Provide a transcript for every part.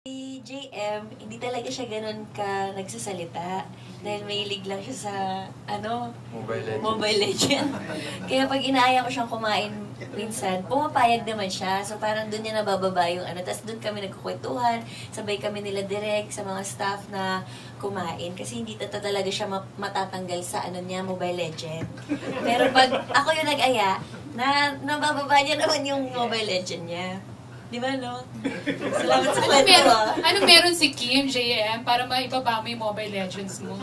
Si JM, hindi talaga siya ganun ka nagsasalita. Dahil mahilig lang siya sa, Mobile Legend. Kaya pag inaaya ko siyang kumain minsan, pumapayag naman siya. So parang doon niya nabababa yung Tapos doon kami nagkukwentuhan, sabay kami nila direct sa mga staff na kumain. Kasi hindi talaga siya matatanggal sa Mobile Legend. Pero pag ako yung nag-aya, nabababa niya naman yung Mobile Legend niya. Di ba, no? Salamat sa kwento. Ano meron si Kim, JM, para maibaba mo yung Mobile Legends mo?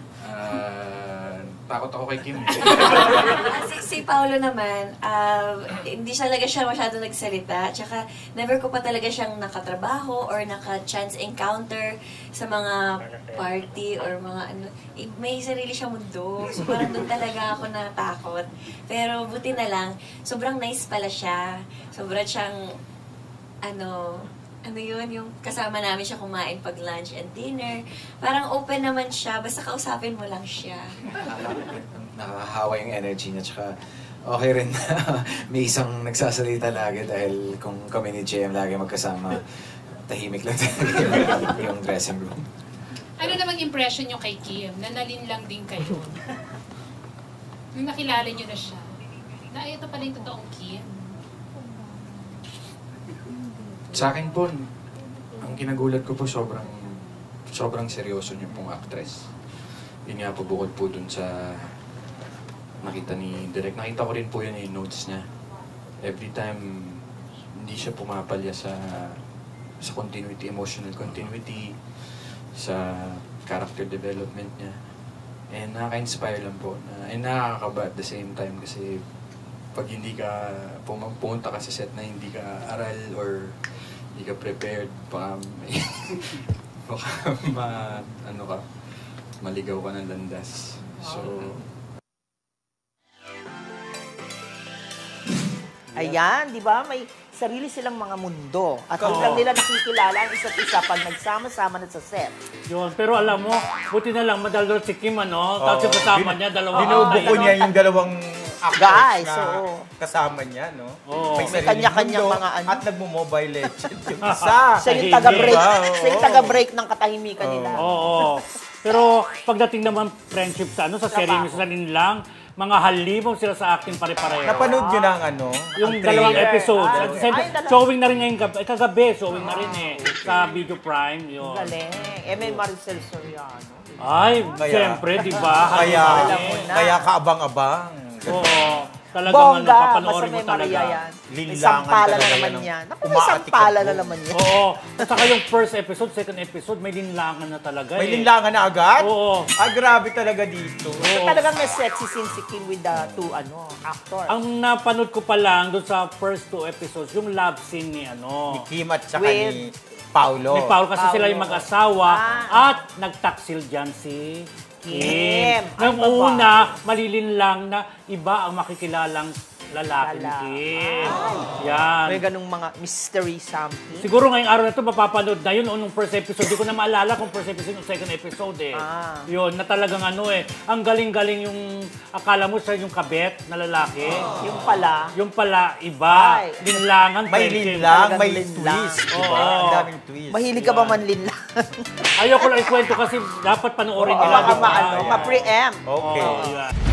Takot ako kay Kim. si Paolo naman, hindi talaga siya masyado nagsalita. Tsaka never ko pa talaga siyang nakatrabaho or naka-chance encounter sa mga party or mga May sarili siyang mundo. So parang doon talaga ako natakot. Pero buti na lang, sobrang nice pala siya. Sobrang siyang yung kasama namin siya kumain pag lunch and dinner. Parang open naman siya, basta kausapin mo lang siya. Nakakahawa yung energy niya, tsaka okay rin na may isang nagsasalita lagi dahil kung kami ni JM lagi magkasama, tahimik lang talaga yung dressing room. Ano namang impression nyo kay Kim? Nanalin lang din kayo. Nung nakilala nyo na siya, na ito pala yung totoong Kim. Sa akin po, ang kinagulat ko po sobrang seryoso niyo pong actress. Yun nga po, bukod po dun sa nakita ni Direk. Nakita ko rin po yun yung notes niya. Every time, hindi siya pumapalya sa continuity, emotional continuity, sa character development niya. And nakaka-inspire lang po. And nakakakaba at the same time kasi pag hindi ka pumunta ka sa set na hindi ka aral or hindi ka prepared, baka maligaw ka ng landas. So, ayan, di ba? May sarili silang mga mundo. At doon lang nila nakikilala ang isa't isa pag nagsama-sama na sa set. Yun, pero alam mo, buti na lang madaldal si Kim, Tapos yung kasama niya, binubuko niya yung dalawang guys, na kasama niya, no? May kanya-kanyang mga at nagmo-Mobile Legend yung isa. Siya yung taga-break. Siya yung taga-break ng katahimikan nila. Oo. Pero pagdating naman friendship sa serye sa lang, mga halibong sila sa acting pare-pareho. Napanood nyo ng yung dalawang episode. Showing na rin ngayon kagabi, showing na rin sa Video Prime. Yun. Galing. May Maricel Soriano. Ay, siyempre, di ba? Kaya kaabang-abang. Oo. Talagang papanoorin mo talaga. May sampala na naman yan. May sampala na naman yan. Oo. At saka yung first episode, second episode, may linlangan na talaga. May linlangan na agad? Oo. Grabe talaga dito. So, talagang may sexy scene si Kim with the two actors. Ang napanood ko pa lang doon sa first 2 episodes, yung love scene ni Ni Kim at saka ni Paolo. Ni Paolo kasi sila yung mag-asawa at nagtaksil dyan si Kim. Nung una, malilin lang na iba ang makikilalang lalaking Kim. Yan. May ganung mga mystery something. Siguro ngayong araw na ito, mapapanood na yun. Nung first episode, di ko na maalala kung first episode o second episode Yun, na talagang ang galing-galing yung akala mo siya yung kabet na lalaki. Yung pala, iba. Linlangan. May linlang, may twist. Diba? Ang daming twist. Mahilig ka ba man linlang? Ayoko lang ikwento kasi dapat panoorin nila. Ma-preempt. Okay.